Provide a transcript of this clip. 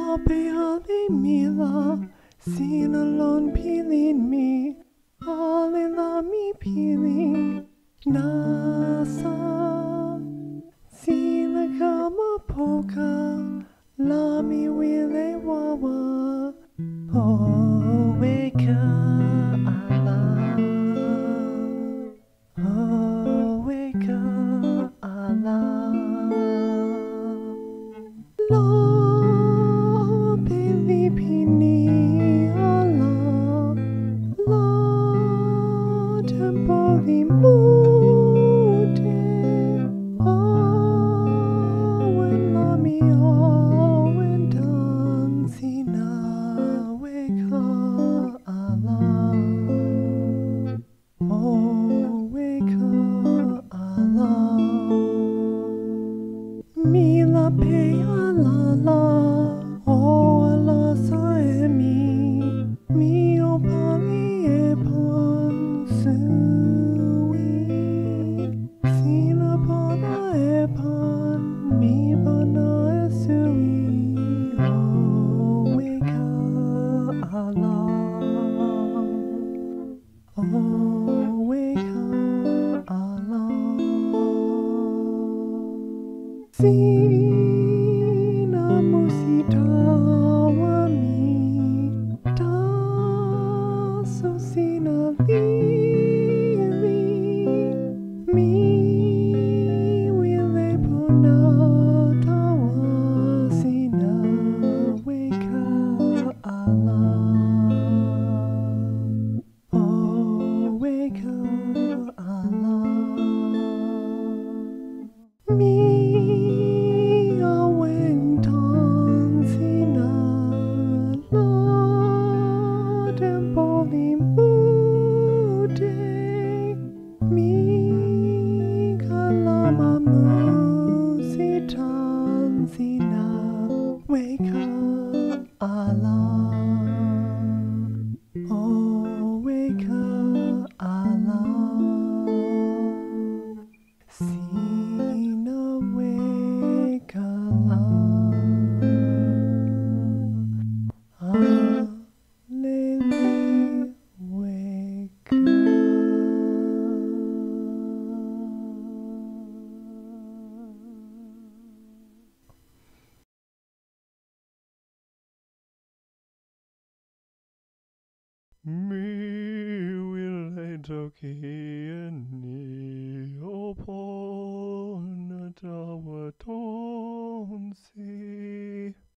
Ape ale mila, sina lon pilin mi, ale la mi pilin, nasa. Sina kama poka, la mi wile wawa, oh weka ala, oh weka ala. La Pilipini ala, la tempoli mude, awen lami awen dan sina weka ala, oh weka ala. Mila pe ala la, oh ala saemi, mi o pali e pon sui, sina pona e pon, mi pona e sui, oh weka ala, oh weka ala. Sina musi tawa mi, taso sina wile, mi wile pona tawa sina weka ala, oh weka ala. Mi awen tan sina la tempoli mude, mi kalama musi tan sina weka ala, oh weka ala. Sina weka alele weka. Mi wile toki ni o pona tawa tonsi.